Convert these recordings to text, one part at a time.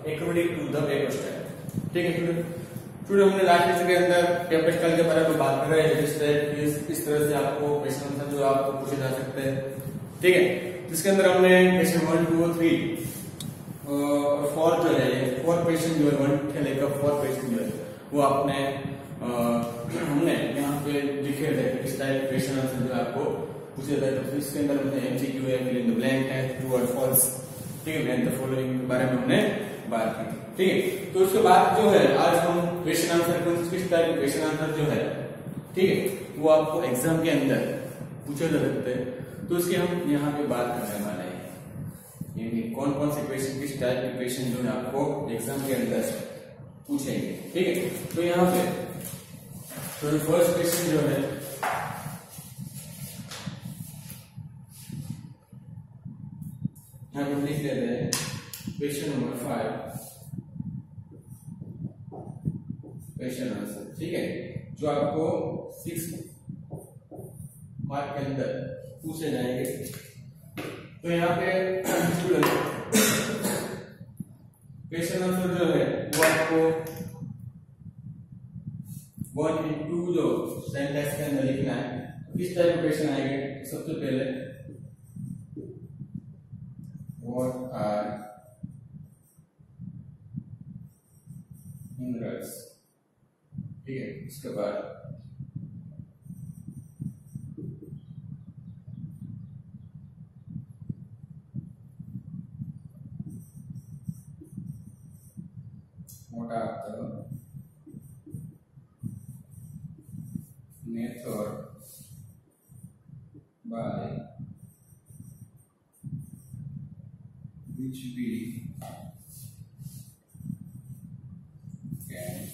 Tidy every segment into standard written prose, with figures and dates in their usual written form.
according to the paper style। ठीक है student, student हमने लास्ट लेक्चर के अंदर पेपर स्टाइल के बारे में बात कर रहे हैं, इस तरह से आपको क्वेश्चन आंसर जो आपको पूछे जा सकते हैं। ठीक है, जिसके अंदर हमने क्वेश्चन 1 2 और 3 और 4 जो है 4 क्वेश्चन जो है 1 से लेकर 4 क्वेश्चन जो है वो आपने हमने यहाँ पे लिखे थे किस टाइप क्वेश्चन आंसर जो आपको पूछे जाते हैं। तो इसके अंदर हमने एमसीक्यू है, फिल इन द ब्लैंक है, ट्रू और फॉल्स, ठीक है, मैन द फॉलोइंग के बारे में हमने बात की थी। ठीक है, तो उसके बाद जो है आज हम क्वेश्चन आंसर किस टाइप क्वेश्चन आंसर जो है, ठीक है, वो आपको एग्जाम के अंदर पूछे जा सकते हैं। तो उसकी हम यहाँ पे बात करने वाले हैं, यानी कौन कौन से क्वेश्चन किस टाइप के क्वेश्चन जो है आपको एग्जाम के अंदर पूछेंगे। ठीक है, तो यहाँ पे तो फर्स्ट क्वेश्चन जो है हम लिख लेते हैं क्वेश्चन नंबर 5 क्वेश्चन आंसर। ठीक है, जो आपको 6 मार्क के अंदर पूछे जाएंगे। तो यहाँ पे स्टूडेंट क्वेश्चन आंसर जो है वो आपको 1 and 2 जो सेंटेंस के अंदर लिखना है। किस टाइप के क्वेश्चन आएंगे? सबसे पहले व्हाट आर मिनरल्स, ठीक है, इसके बाद what are the method by which we can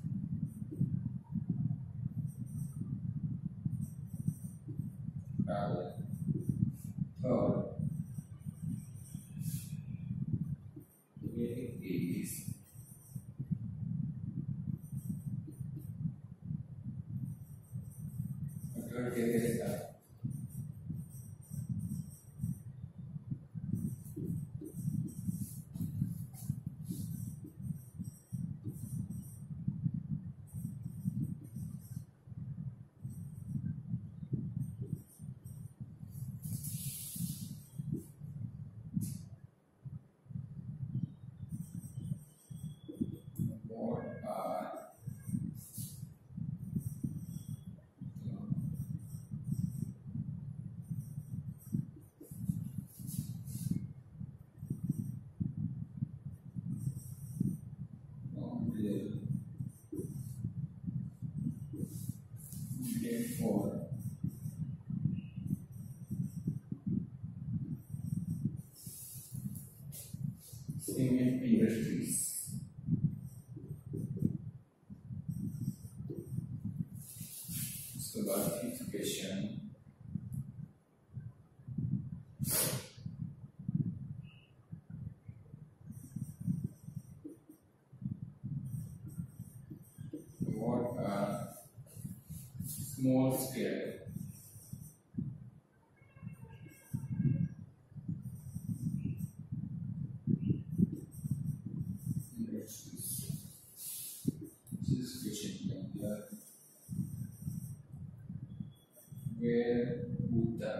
travel third way is for cement industries। उसके बाद fifth question what are small scale industries। This question here, where would the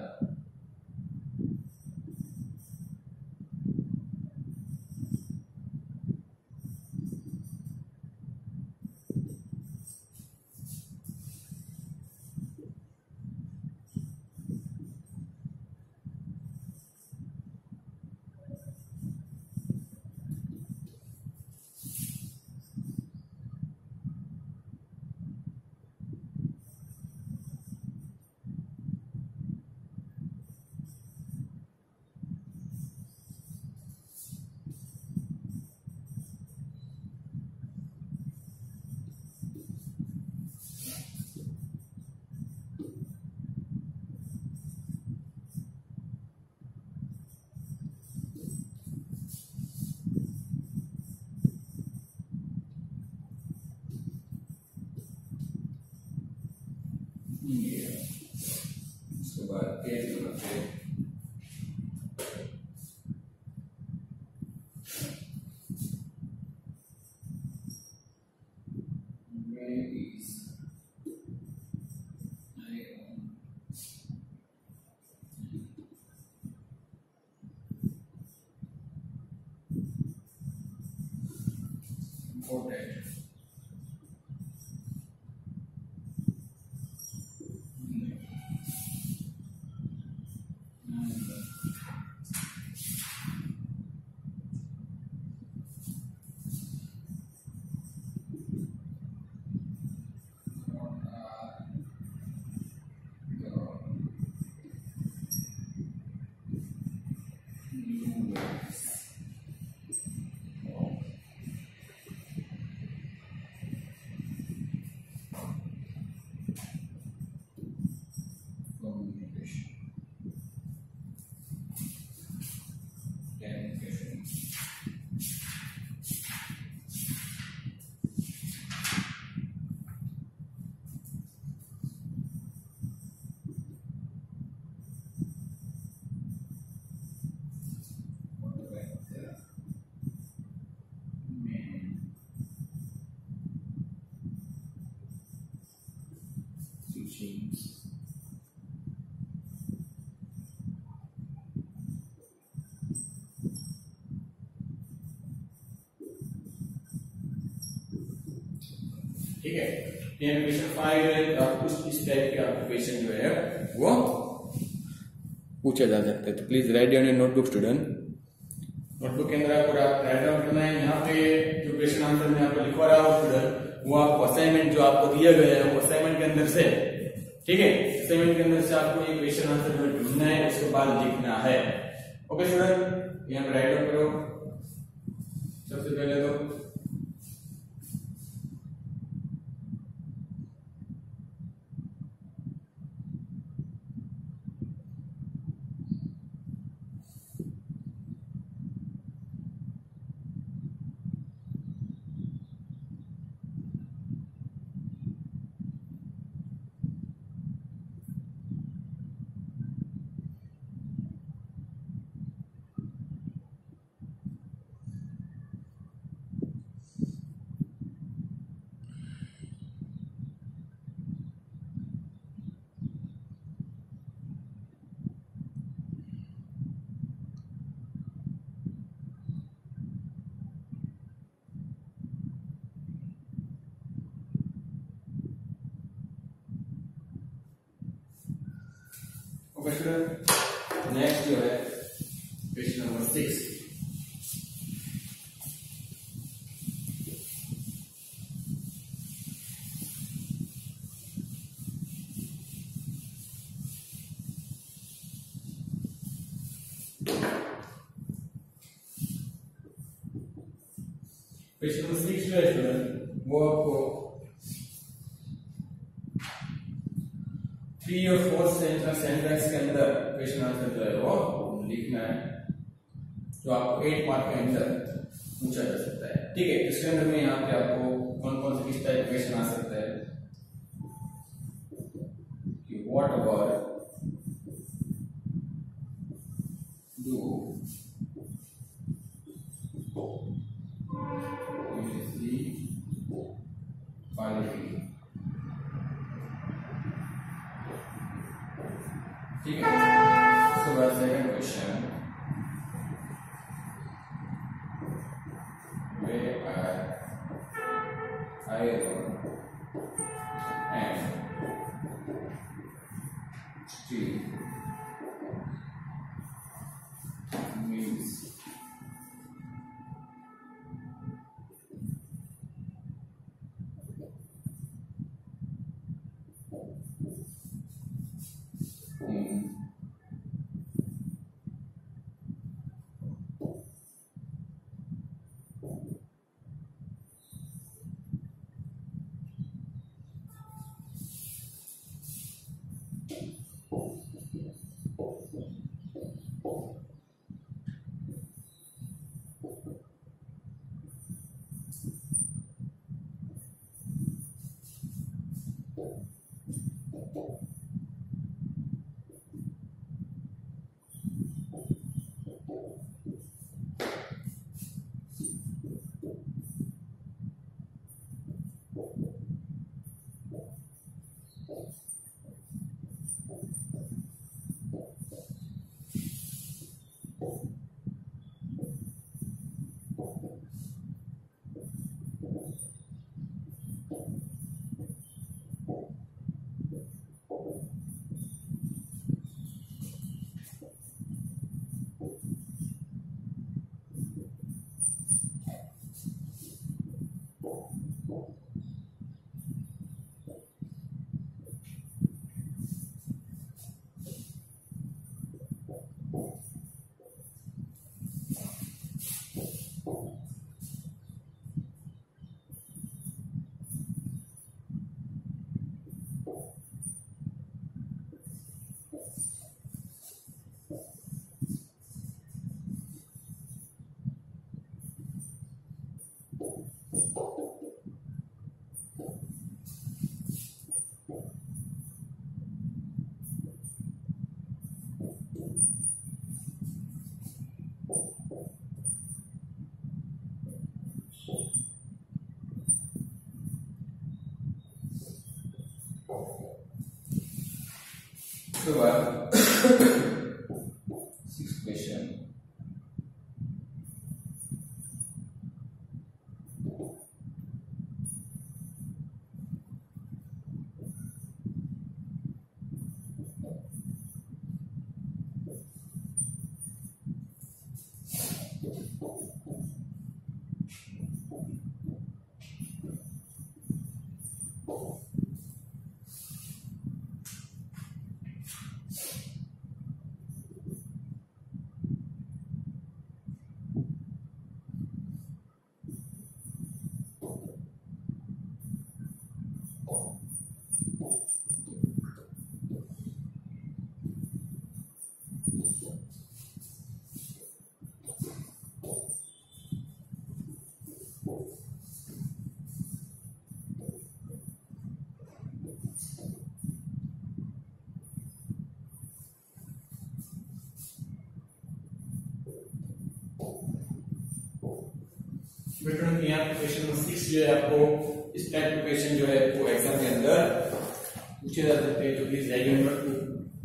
important. ठीक है, ये question 5 है, आपको इस टाइप के आपको क्वेश्चन जो है वो पूछे जा सकते हैं। तो please write down your notebook student. Notebook के अंदर आपको राइट डाउन करना है। यहाँ पे जो क्वेश्चन आंसर मैं आपको लिखवा रहा हूँ स्टूडेंट, वो आपको असाइनमेंट जो आपको दिया गया है वो असाइनमेंट के अंदर से, ठीक है, असाइनमेंट के अंदर से आपको ये क्वेश्चन आंसर जो ढूंढना है उसके बाद लिखना है। ओके स्टूडेंट, यहाँ पे राइट डाउन करो। सबसे पहले तो क्वेश्चन नेक्स्ट जो है क्वेश्चन नंबर 6। क्वेश्चन नंबर 6 जो है वो आपको 3 और 4 सेंटेंस के अंदर क्वेश्चन आंसर जो है वो लिखना है, जो आपको 8 मार्क के अंदर पूछा जा सकता है। ठीक है, इसके अंदर में यहाँ पे आपको कौन कौन से किस टाइप क्वेश्चन आ सकता है कि व्हाट अबाउट डू क्वालिटी। ठीक है, उसके बाद second question, where are iron and steel means उसके बाद 6 क्वेश्चन। बेटा यहाँ पे क्वेश्चन नंबर 6 जो है आपको इस टाइप के क्वेश्चन जो है वो एग्जाम के अंदर पूछे जा सकते हैं, तो प्लीज जाइए नंबर 2।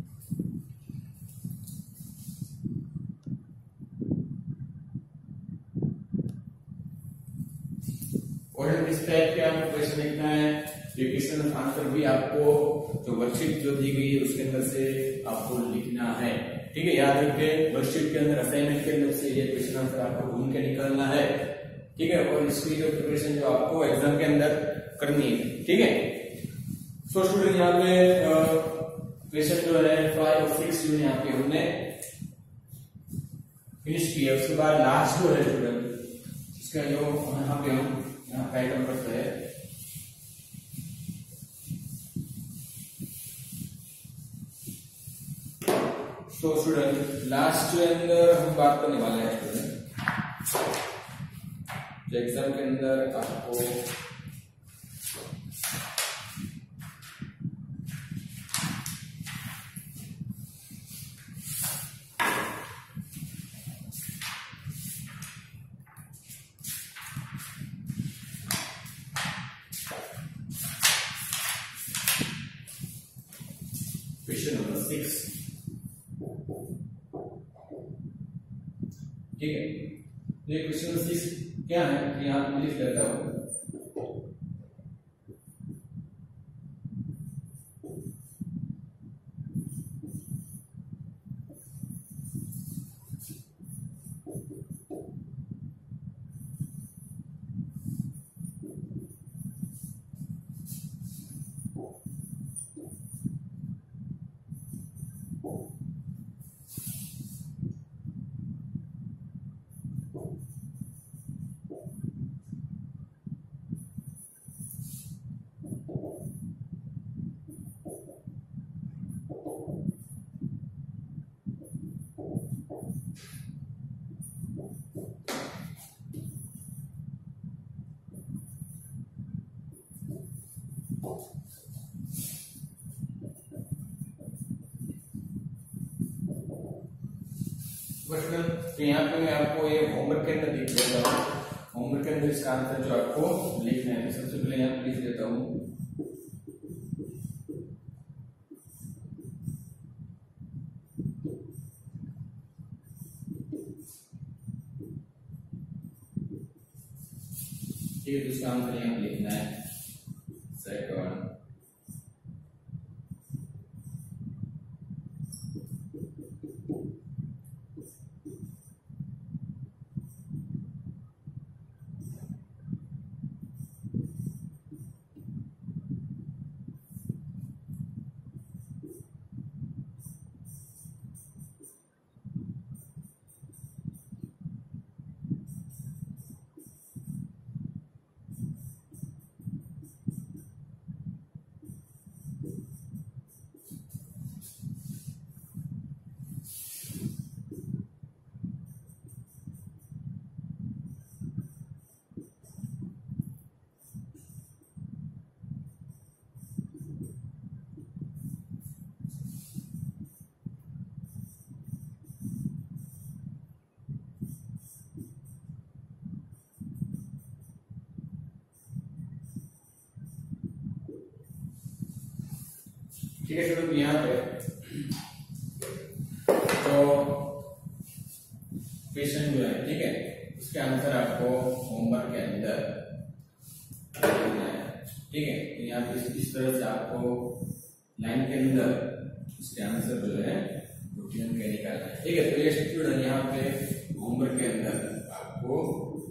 और इस टाइप के आपको क्वेश्चन लिखना है। ये क्वेश्चन आंसर भी आपको जो वर्कशीट जो दी गई है उसके अंदर से आपको लिखना है, ठीक है। याद रखिए वर्कशीट के अंदर असाइनमेंट के अंदर से ये क्वेश्चन आंसर आपको ढूंढ के निकालना है, ठीक है। और इसकी जो प्रिपरेशन जो आपको एग्जाम के अंदर करनी है, ठीक है। सो स्टूडेंट यहाँ पे क्वेश्चन जो है 5 और 6 जो यहाँ पे हमने फिनिश किया। उसके बाद लास्ट जो है स्टूडेंट इसका जो यहाँ पे हम यहाँ आइटम करते हैं, सो स्टूडेंट लास्ट जो अंदर हम बात करने वाले हैं स्टूडेंट जो एग्जाम के अंदर आपको क्वेश्चन नंबर 6, ठीक है। ये क्वेश्चन नंबर 6 क्या है कि यहाँ पे लिख लेता हूं। तो यहाँ पे मैं आपको ये होमवर्क के अंदर लिख देता हूँ। होमवर्क के अंदर इसका आंसर जो आपको लिखना है, तो सबसे पहले यहाँ पे लिख देता हूँ। ठीक है, तो इसका आंसर यहाँ पे लिखना है सेकंड। ठीक है स्टूडेंट, यहाँ पे तो क्वेश्चन जो है, ठीक है, उसके आंसर आपको होमवर्क के अंदर लिखना है। ठीक है, तो यहाँ पे इस तरह से आपको लाइन के अंदर इसके आंसर जो है रूटीन के निकालना है। ठीक है, तो ये स्टूडेंट यहाँ पे होमवर्क के अंदर आपको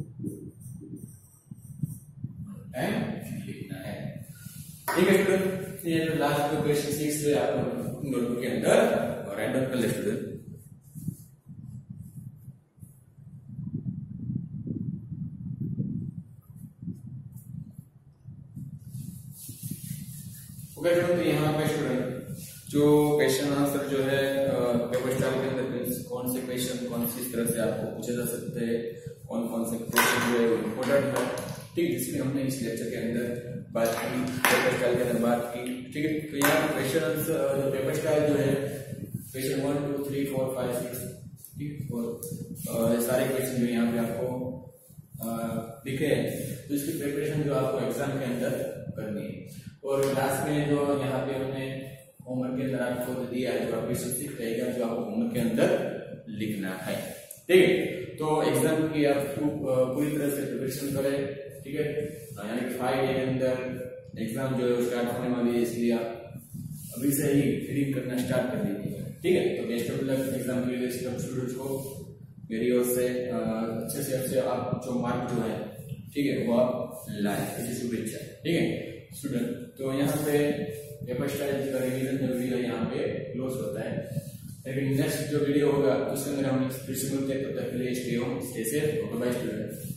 टाइम लिखना है। ठीक है स्टूडेंट, ये जो लास्ट जो क्वेश्चन 6 है आपको नोटबुक के अंदर राइट डाउन कर ले स्टूडेंट। ओके स्टूडेंट, यहाँ पे स्टूडेंट जो क्वेश्चन आंसर जो है पेपर स्टाइल के अंदर कौन से क्वेश्चन कौन सी तरह से आपको पूछे जा सकते हैं, कौन कौन से क्वेश्चन जो है इम्पोर्टेंट है, ठीक, जिसमें हमने इस लेक्चर के अंदर बात की, पेपर स्टाइल के अंदर बात की। ठीक है, तो यहाँ क्वेश्चन जो पेपर स्टाइल जो है क्वेश्चन 1 2 3 4 5 6, ठीक, और ये सारे क्वेश्चन जो यहाँ पे आपको दिखे हैं, तो इसकी प्रिपरेशन जो आपको एग्जाम के अंदर करनी है। और क्लास में जो यहाँ पे हमने होमवर्क के अंदर आपको दिया है, जो आपकी शिक्षक रहेगा, जो आपको होमवर्क के अंदर लिखना है। ठीक है, तो एग्जाम की आप पूरी तरह से प्रिपरेशन करें। ठीक है, यानी कि 5 डे के अंदर एग्जाम जो है स्टार्ट होने वाली है, इसलिए आप अभी से ही रीडिंग करना स्टार्ट कर दीजिए। ठीक है, तो बेस्ट ऑफ लक एग्जाम के लिए सब स्टूडेंट्स को मेरी ओर से अच्छे से अच्छे आप जो मार्क जो है, ठीक है, वो आप लाए, इसी शुभेच्छा। ठीक है स्टूडेंट, तो यहाँ पे पेपर स्टाइल का रिवीजन जो वीडियो यहाँ पे क्लोज होता है, लेकिन नेक्स्ट जो वीडियो होगा उसके अंदर हम फिर से मिलते हैं। तब तक के लिए stay home, stay safe, bye bye student.